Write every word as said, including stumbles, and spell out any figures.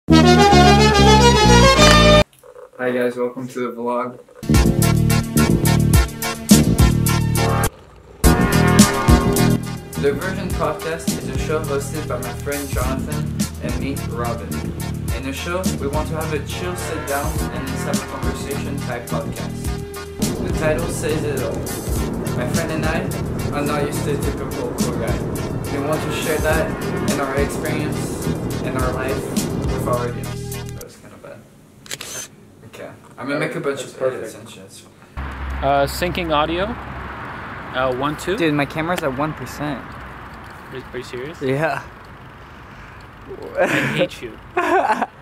Hi guys, welcome to the vlog. The Virgin Podcast is a show hosted by my friend Jonathan and me, Robin. In the show, we want to have a chill sit down and let's have a conversation type podcast. The title says it all. My friend and I are not used to a typical cool guy. We want to share that in our experience in our life with our audience. That was kind of bad. Okay, I'm gonna make a bunch of edits and shit. Uh, syncing audio. Uh, one, two. Dude, my camera's at one percent. Are you, are you serious? Yeah. I hate you.